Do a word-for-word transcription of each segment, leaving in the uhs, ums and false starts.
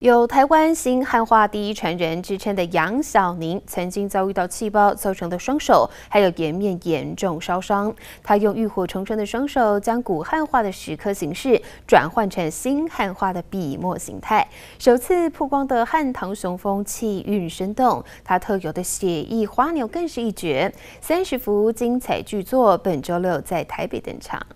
有台湾新汉化第一传人之称的杨晓宁，曾经遭遇到气爆造成的双手还有颜面严重烧伤。他用浴火重生的双手，将古汉画的石刻形式转换成新汉画的笔墨形态。首次曝光的汉唐雄风气韵生动，他特有的写意花鸟更是一绝。三十幅精彩巨作，本周六在台北登场。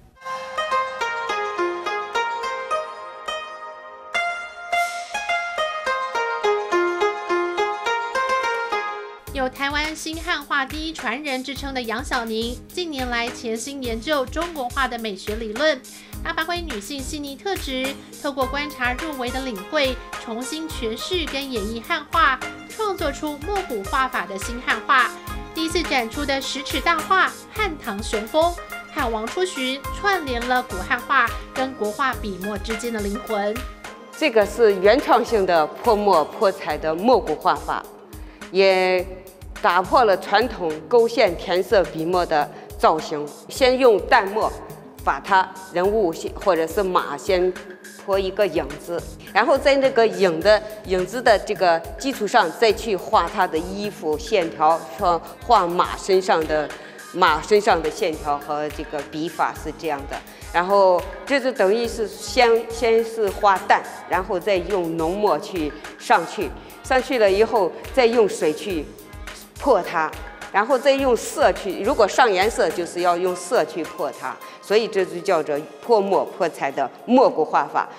有台湾新汉画第一传人之称的杨晓宁，近年来潜心研究中国画的美学理论。他发挥女性细腻特质，透过观察入微的领会，重新诠释跟演绎汉画，创作出墨古画法的新汉画。第一次展出的十尺大画《汉唐雄风》，汉王出巡串联了古汉画跟国画笔墨之间的灵魂。 这个是原创性的泼墨泼彩的墨古画法，也 打破了传统勾线填色笔墨的造型，先用淡墨把它人物或者是马先泼一个影子，然后在那个影的影子的这个基础上再去画它的衣服线条，说画马身上的马身上的线条和这个笔法是这样的。然后这就等于是先先是画淡，然后再用浓墨去上去，上去了以后再用水去 破它，然后再用色去。如果上颜色，就是要用色去破它，所以这就叫做泼墨泼彩的墨古画法。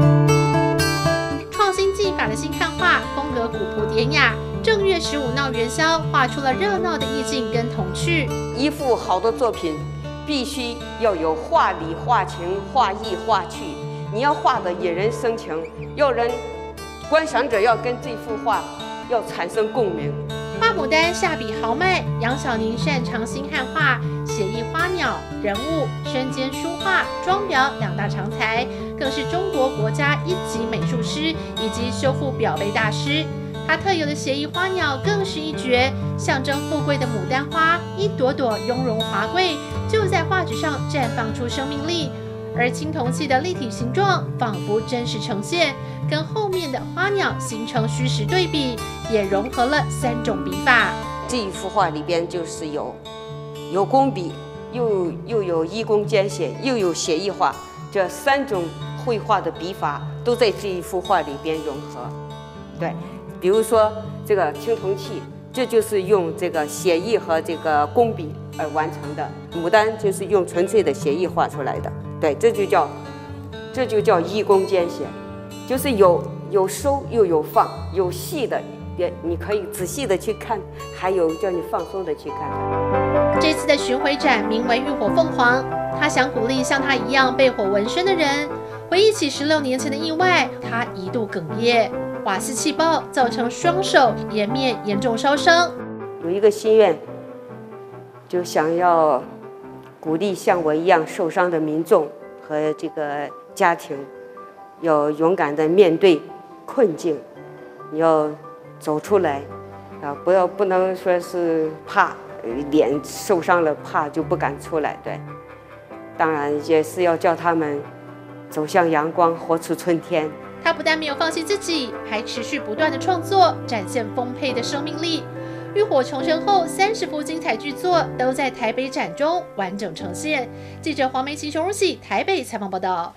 创新技法的新汉画，风格古朴典雅。正月十五闹元宵，画出了热闹的意境跟童趣。 一幅好的作品，必须要有画理、画情、画意、画趣。你要画的引人生情，要人观赏者要跟这幅画要产生共鸣。 花牡丹下笔豪迈，杨晓宁擅长新汉画、写意花鸟、人物、身兼书画、装裱两大长才，更是中国国家一级美术师以及修复裱碑大师。他特有的写意花鸟更是一绝，象征富贵的牡丹花，一朵朵雍容华贵，就在画纸上绽放出生命力。 而青铜器的立体形状仿佛真实呈现，跟后面的花鸟形成虚实对比，也融合了三种笔法。 这一幅画里边就是有有工笔，又又有一工兼写，又有写意画，这三种绘画的笔法都在这一幅画里边融合。对，比如说这个青铜器，这就是用这个写意和这个工笔而完成的；牡丹就是用纯粹的写意画出来的。 对，这就叫，这就叫一工兼写，就是有有收又有放，有细的也你可以仔细的去看，还有叫你放松的去看。 这次的巡回展名为《浴火凤凰》，他想鼓励像他一样被火纹身的人。回忆起十六年前的意外，他一度哽咽，瓦斯气爆造成双手颜面严重烧伤。 有一个心愿，就想要 鼓励像我一样受伤的民众和这个家庭，要勇敢地面对困境，你要走出来，啊，不要不能说是怕脸受伤了，怕就不敢出来。对，当然也是要叫他们走向阳光，活出春天。 他不但没有放弃自己，还持续不断的创作，展现丰沛的生命力。 浴火重生后，三十幅精彩巨作都在台北展中完整呈现。记者黄梅琪、熊如喜台北采访报道。